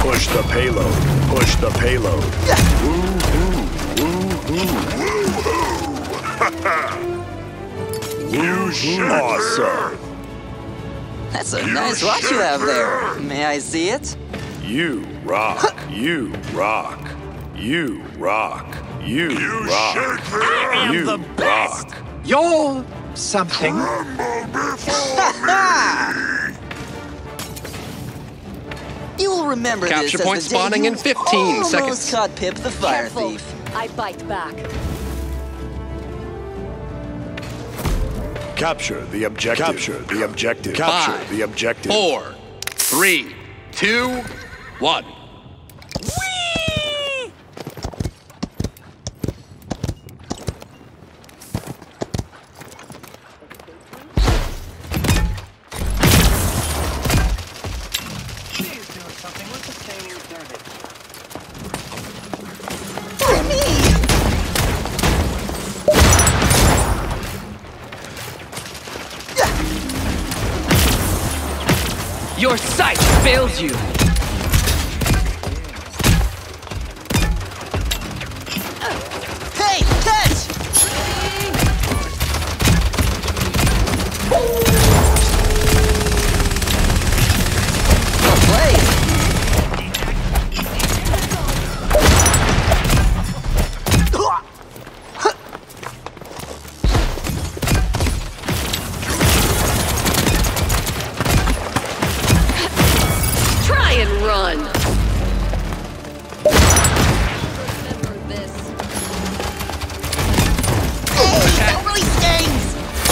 Push the payload. Push the payload. Awesome. That's a nice watch you have there. May I see it? You rock. You rock. You rock. You rock. I am You the best. rock. You're something. You will remember Capture this point as the day spawning you in 15 almost seconds. caught Pip the fire Careful. thief. I bite back. Capture the objective. Capture the objective. Capture 5, the objective. 4, 3, 2, 1. Your sight fails you. Hey, catch! Well played. Try and run. Remember this. Hey, that really stings!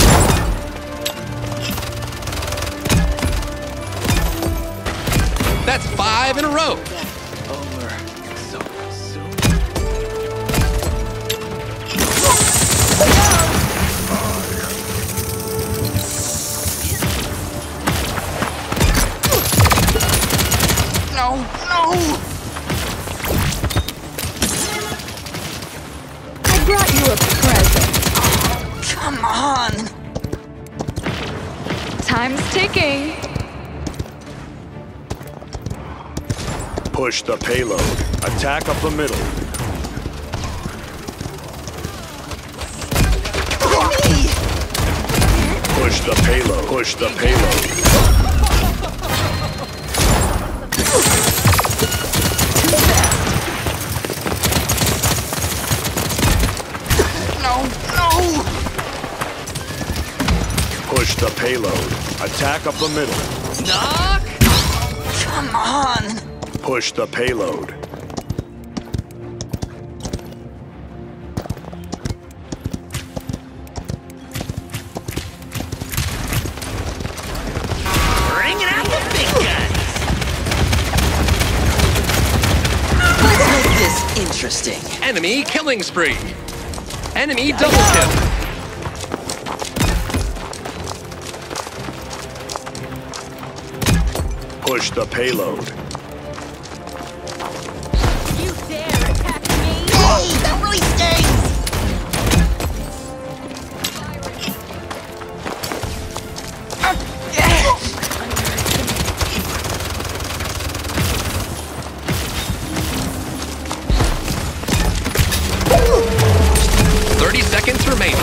That's 5 in a row. No, no! I brought you a present. Come on! Time's ticking. Push the payload. Attack up the middle. Push the payload. Push the payload. No, no! Push the payload. Attack up the middle. Knock! Come on! Push the payload. Bringing out the big guns. Let's make this interesting. Enemy killing spree. Enemy double kill. Push the payload. You dare attack me? Hey, that really stings! Yeah. 30 seconds remaining.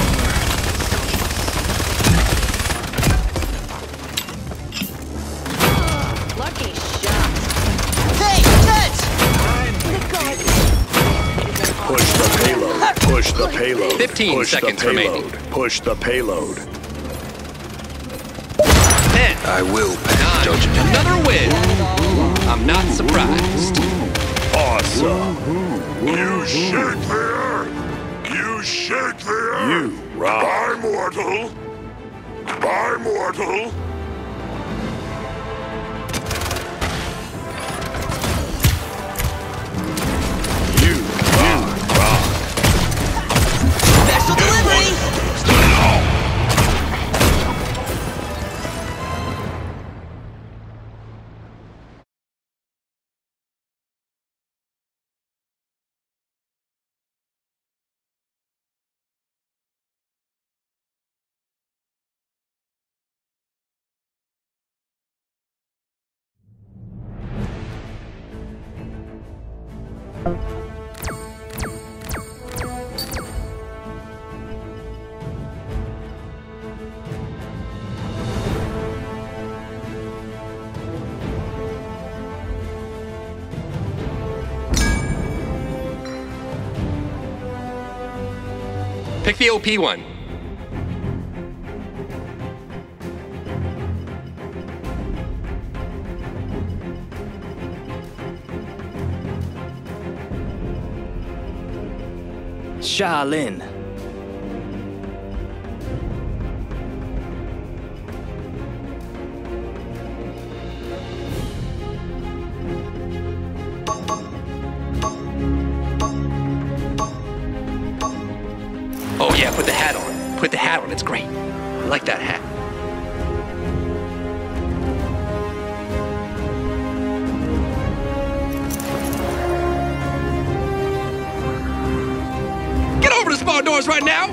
Lucky shot. Hey, catch! Push the payload. Push the payload. 15 Push seconds the payload. remaining. Push the payload. 10, I will pay 9, judgment. another win. I'm not surprised. Awesome. You shake there! You shake there! You rock. Goodbye, mortal! Goodbye, mortal! Pick the OP one. Shaolin. Oh yeah, put the hat on. Put the hat on, it's great. I like that hat. Get over the small doors right now!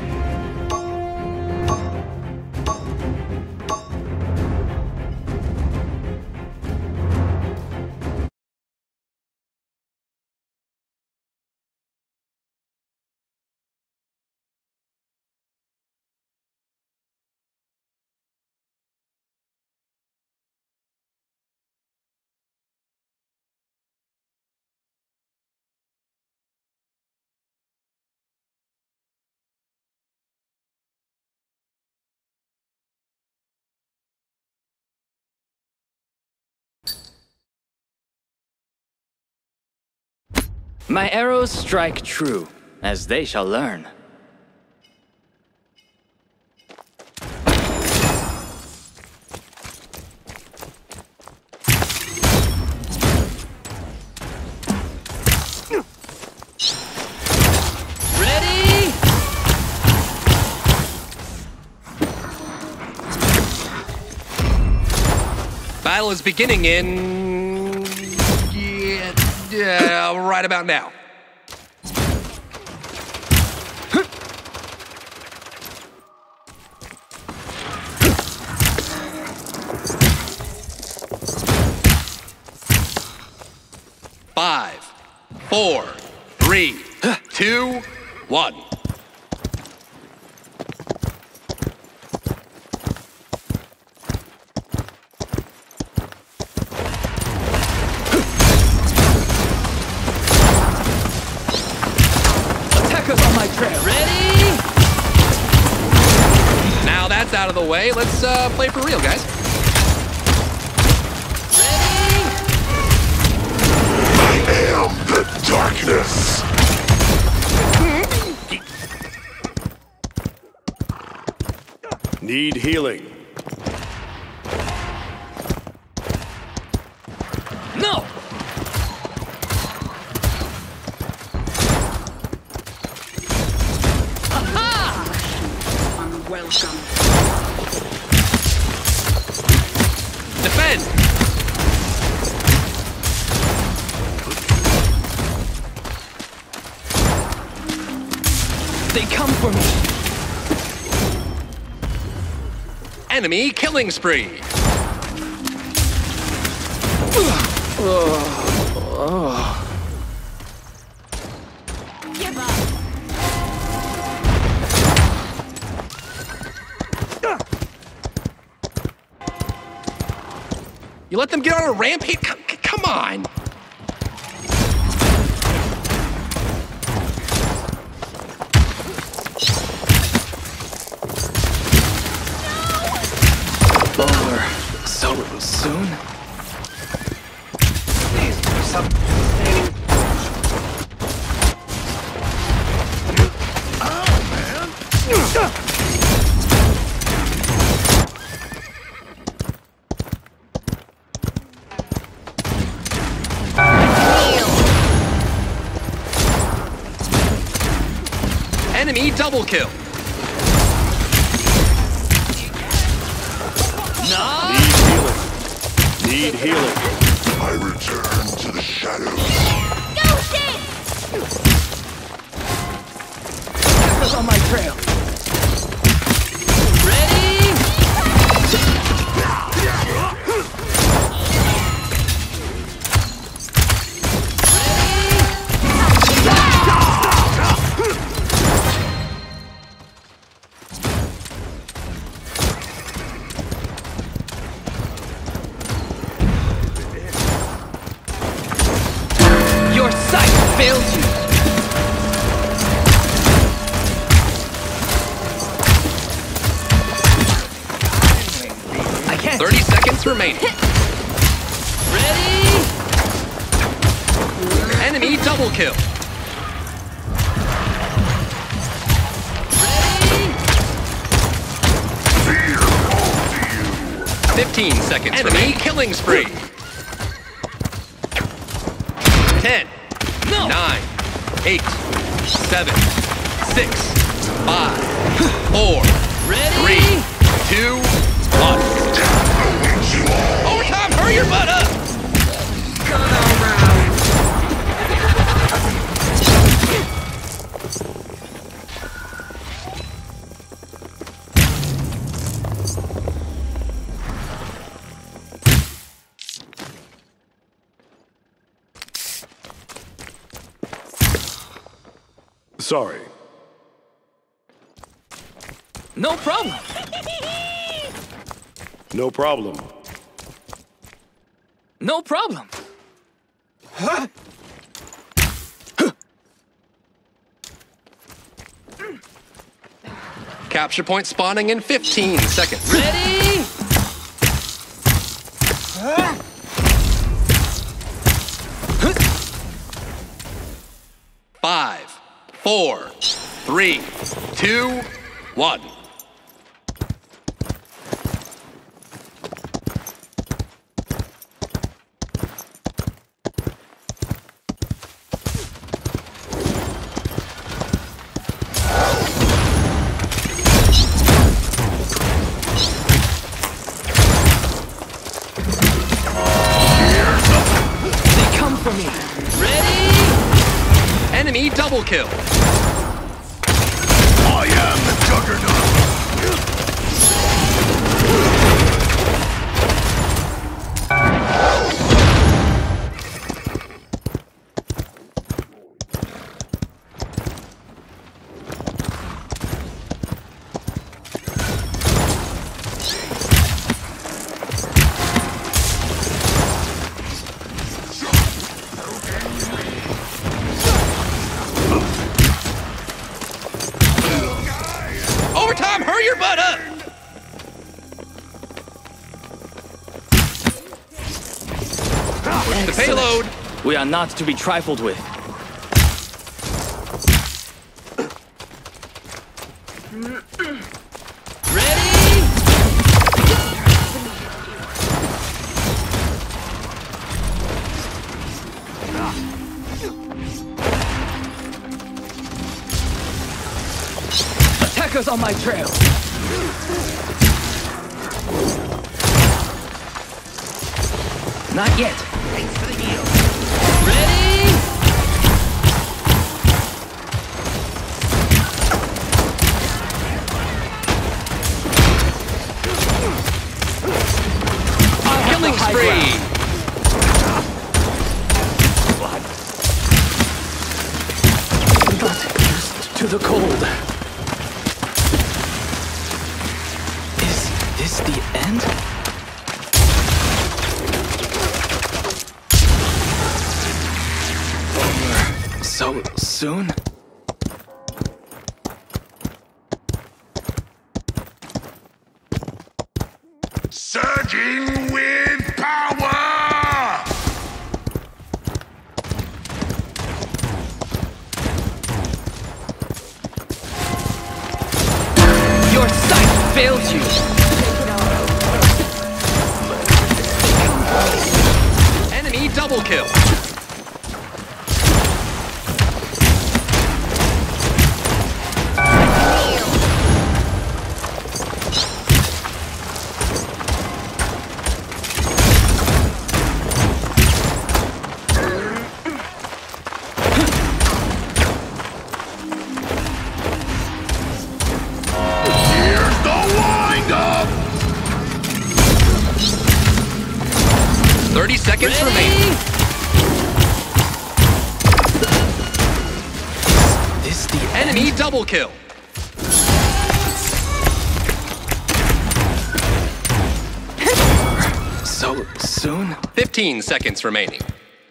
My arrows strike true, as they shall learn. Ready? Battle is beginning in... right about now. Five, 4, 3, 2, 1. Attackers on my trail. Ready? Now that's out of the way. Let's play for real, guys. Ready? I am the darkness. Need healing. No! Unwelcome. Defend! They come for me. Enemy killing spree. Give up. You let them get on a rampage? Come on. Over so soon? Enemy double kill. Need healing. I return to the shadows. Go shit! Attackers on my trail. Ready? seconds remaining. Ready? Enemy double kill. Ready? 15 seconds remaining. Killing spree. 10, No! 9, 8, 7, 6, 5, 4, Ready? 3, 2, 1. Overtime, hurry your butt up! Sorry. No problem. No problem. No problem. Capture point spawning in 15 seconds. Ready? 5, 4, 3, 2, 1. They come for me. Ready? Enemy double kill. I am the Juggernaut. Overtime, hurry your butt up! Push the payload. We are not to be trifled with. Ready? Attackers on my trail. Not yet. Ready? Killing high spree. Not used to the cold. Is this the end? Over so soon? Surging with power! Your sight fails you. Enemy double kill. Here's the wind-up! 30 seconds remaining. This the Enemy double kill. so soon? 15 seconds remaining.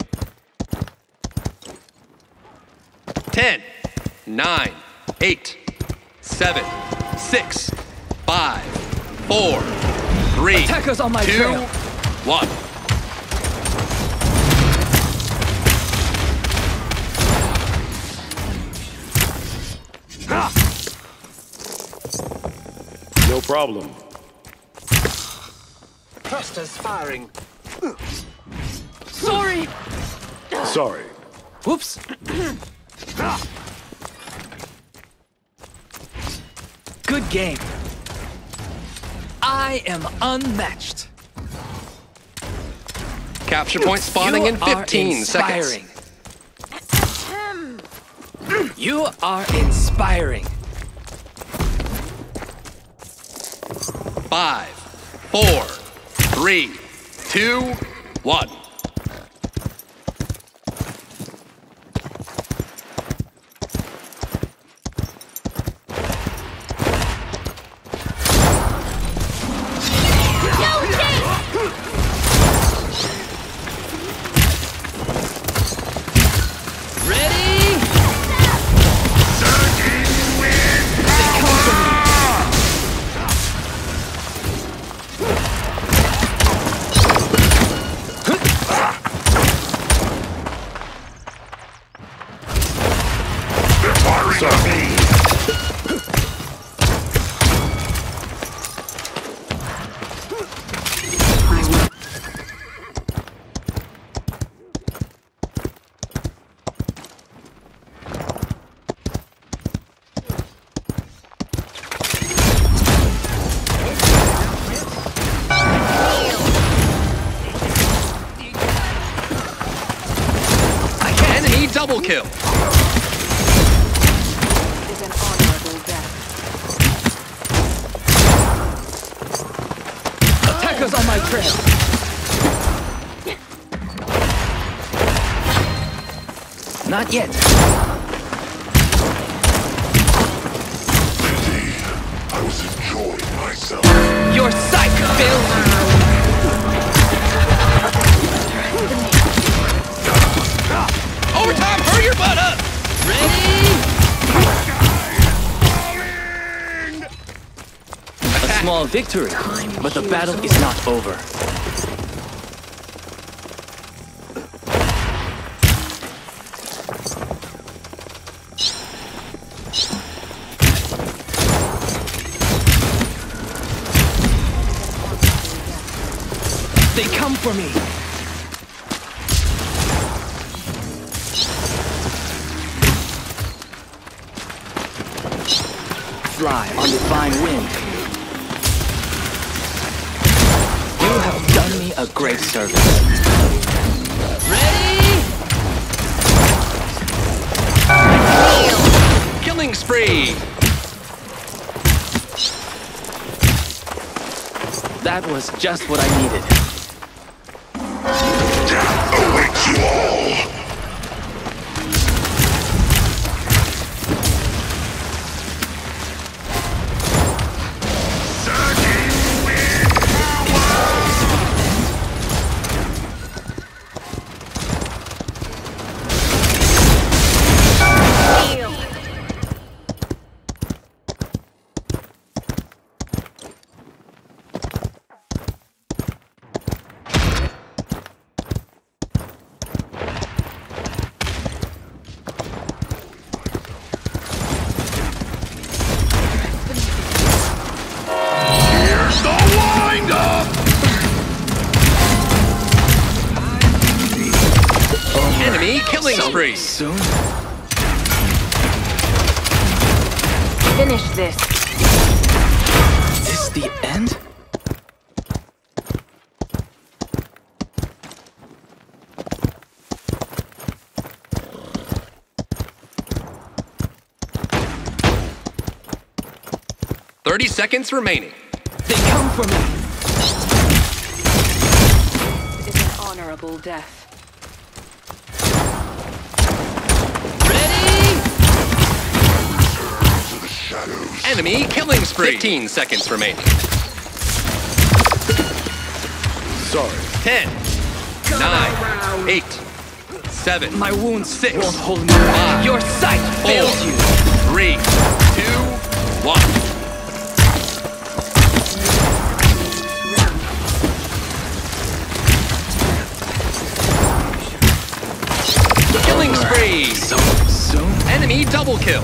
10, 9, 8, 7, 6, 5, 4, 3, Attackers on my 2, trail. 1. No problem. Clusters firing. Sorry! Sorry. Whoops. Good game. I am unmatched. Capture point spawning You in are 15 seconds. inspiring. You are inspiring. 5, 4, 3, 2, 1. Ready? They're firing on me. Enemy double kill. Is an honorable death. Attackers on my trail. Not yet. I was enjoying myself. Your sight fails you. Overtime, hurry your butt up. Ready? A small victory, but the battle is not over. They come for me. Fly on divine wind. You have done me a great service. Ready? Killing spree. That was just what I needed. Death awaits you all. Surging wind Here's the wind-up! Enemy killing spree. Soon? Finish this. Is this the end? Thirty seconds remaining. They come for me. It is an honorable death. Ready? To the shadows. Enemy killing spree. 15 seconds remaining. Sorry. 10, 9, 8, 7, My wounds 6, won't hold me back. 5, Your sight 4, fails you. 3, 2, 1. Enemy double kill.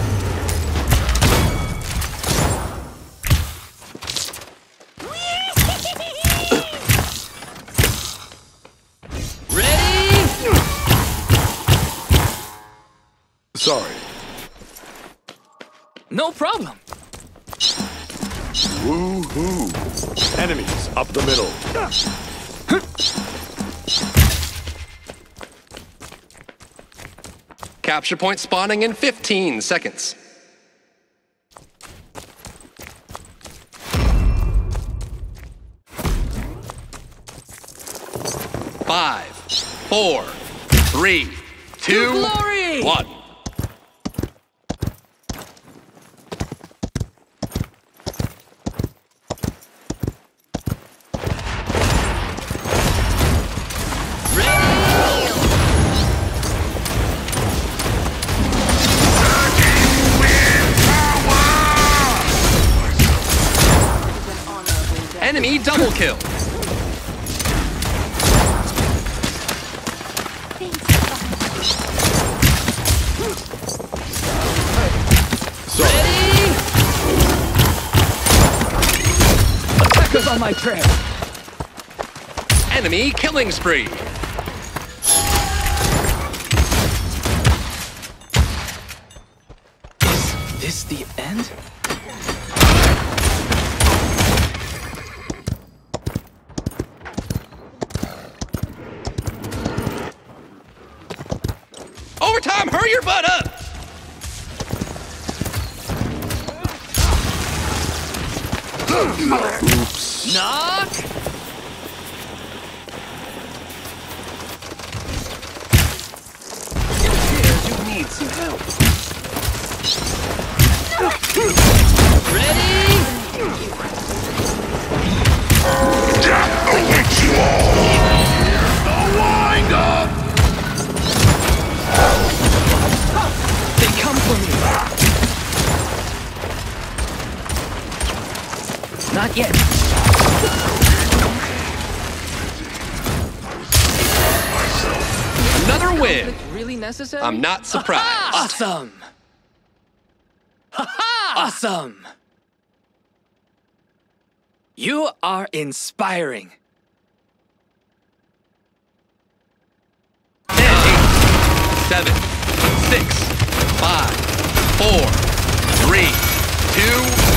Ready? Sorry. No problem. Woo-hoo. Enemies up the middle. Capture point spawning in 15 seconds. 5, 4, 3, 2, glory! 1. Enemy double kill. Ready? Attackers on my trail. Enemy killing spree. Is this the end? Overtime, hurry your butt up! Knock. You need some help. Ready? Death awaits you all! The wind up! They come for me. Not yet. Another win. Really necessary? I'm not surprised. Awesome. Awesome. You are inspiring. 10, 8, 7, 6, 5, 4, 3, 2,